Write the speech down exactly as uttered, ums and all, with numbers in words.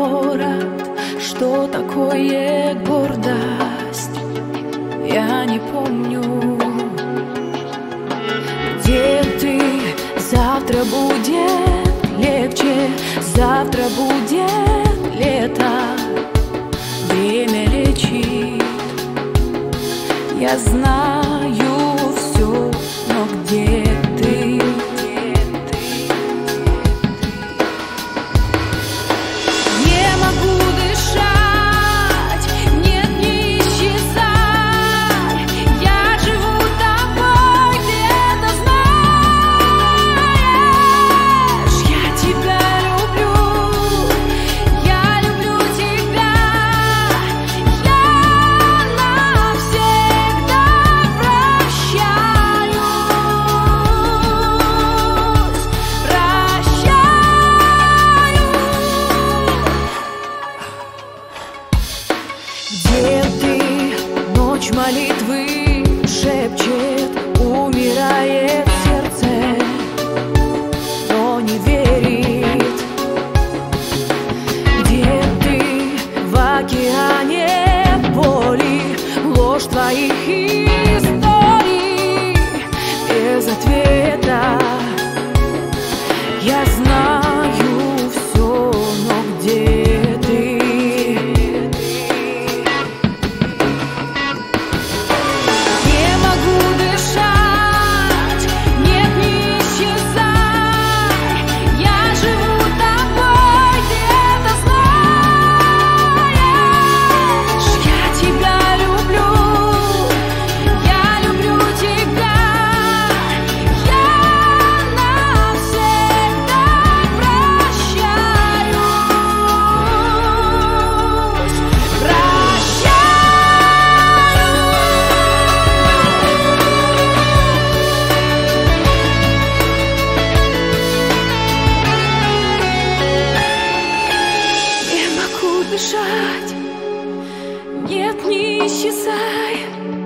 город, что такое гордость, я не помню. Где ты? Завтра будет легче, завтра будет лето. Время лечит, я знаю все, но где ты? Не могу дышать, нет, не исчезай. Я живу тобой, ты это знаешь. Я тебя люблю, я люблю тебя. Я навсегда прощаюсь, прощаюсь. Где ты? Ночь молитвы шепчет, умирает сердце, но не верит. Где ты? В океане боли, ложь твоих историй без ответа. Я знаю все, но где ты? Не могу дышать, нет, не исчезай. Я живу тобой, ты это знаешь. Я тебя люблю, я люблю тебя. Я навсегда прощаюсь, прощаюсь. Не могу дышать, нет, не исчезай.